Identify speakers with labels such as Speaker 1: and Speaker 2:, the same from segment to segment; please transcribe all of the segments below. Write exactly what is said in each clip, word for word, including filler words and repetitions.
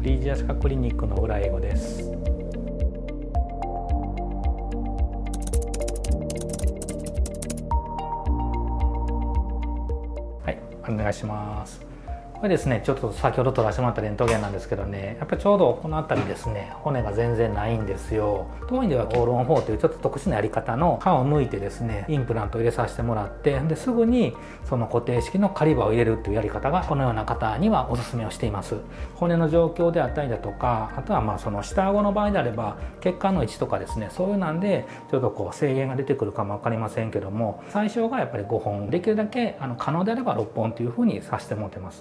Speaker 1: フリージア歯科クリニックの浦英語です。はい、お願いします。これですね、ちょっと先ほど取らせてもらったレントゲンなんですけどね、やっぱりちょうどこの辺りですね、骨が全然ないんですよ。当院ではオールオンフォーというちょっと特殊なやり方の歯を抜いてですね、インプラントを入れさせてもらって、ですぐにその固定式のカリバーを入れるというやり方がこのような方にはおすすめをしています。骨の状況であったりだとか、あとはまあその下顎の場合であれば血管の位置とかですね、そういうなんでちょっとこう制限が出てくるかも分かりませんけども、最小がやっぱりごほん、できるだけあの可能であればろっぽんというふうにさせてもらってます。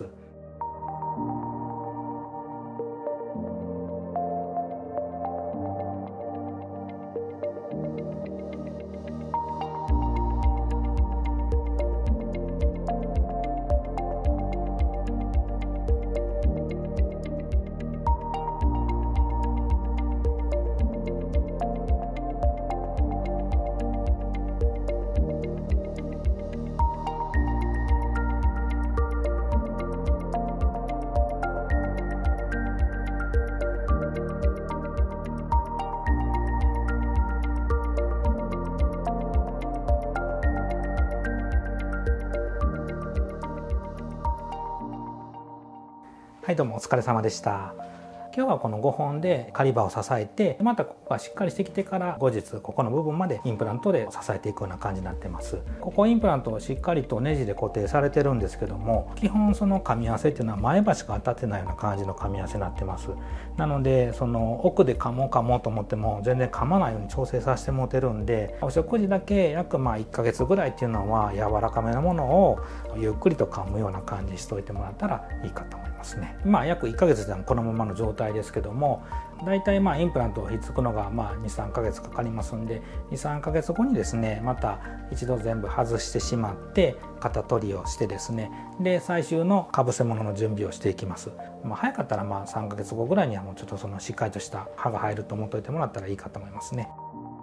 Speaker 1: はい、どうもお疲れ様でした。今日はこのごほんでカリバーを支えて、またここがしっかりしてきてから後日ここの部分までインプラントで支えていくような感じになってます。ここインプラントをしっかりとネジで固定されてるんですけども、基本その噛み合わせっていうのは前歯しか当たってないような感じの噛み合わせになってます。なのでその奥で噛もう噛もうと思っても全然噛まないように調整させてもらってるんで、お食事だけ約まあいっかげつぐらいっていうのは柔らかめなものをゆっくりと噛むような感じにしといてもらったらいいかと思いますね。まあ約いっかげつでこのままの状態ですけども、だいたいまあインプラントをひっつくのがまあにさんかげつかかりますんで、にさんかげつごにですねまた一度全部外してしまって型取りをしてですね、で最終のかぶせ物の準備をしていきます。まあ、早かったらまあさんかげつごぐらいにはもうちょっとそのしっかりとした歯が入ると思っておいてもらったらいいかと思いますね。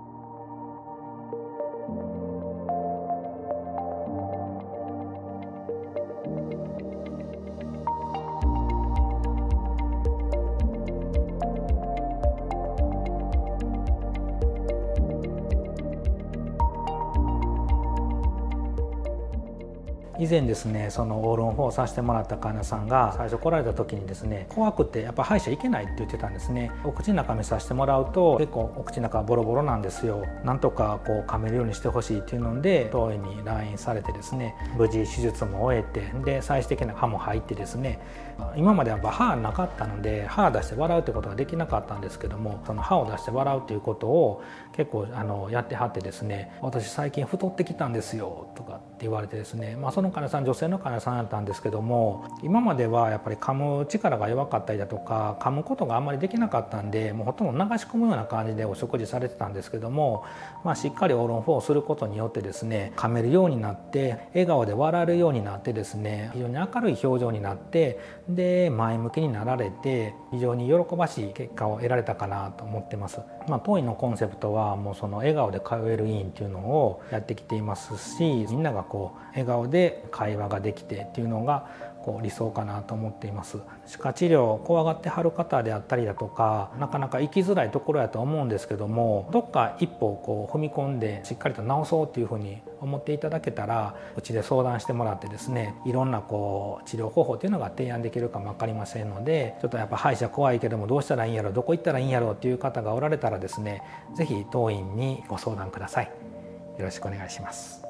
Speaker 1: 以前ですね、そのオールオンフォーをさせてもらった患者さんが最初来られた時にですね、怖くてやっぱ歯医者行けないって言ってたんですね。お口の中見させてもらうと結構お口の中ボロボロなんですよ。なんとかこう噛めるようにしてほしいっていうので当院に来院されてですね、無事手術も終えて、で最終的な歯も入ってですね、今までは歯なかったので歯出して笑うってことができなかったんですけども、その歯を出して笑うっていうことを結構あのやってはってですね、私最近太ってきたんですよとかって言われてですね、まあ、その患者さん女性の患者さんだったんですけども、今まではやっぱり噛む力が弱かったりだとか噛むことがあんまりできなかったんで、もうほとんど流し込むような感じでお食事されてたんですけども、まあ、しっかりオールオンフォーをすることによってですね、噛めるようになって笑顔で笑えるようになってですね、非常に明るい表情になって、で前向きになられて非常に喜ばしい結果を得られたかなと思ってます。まあ、当院のコンセプトはもうその笑顔で通える医院っていうのをやってきていますし、みんながこう笑顔で会話ができてっていうのがこう理想かなと思っています。歯科治療を怖がってはる方であったりだとか、なかなか行きづらいところやと思うんですけども、どっか一歩こう踏み込んでしっかりと治そうっていうふうに思っていただけたら、うちで相談してもらってですね、いろんなこう治療方法っていうのが提案できるかも分かりませんので、ちょっとやっぱ歯医者怖いけどもどうしたらいいんやろ、どこ行ったらいいんやろっていう方がおられたらですね、是非当院にご相談ください。よろしくお願いします。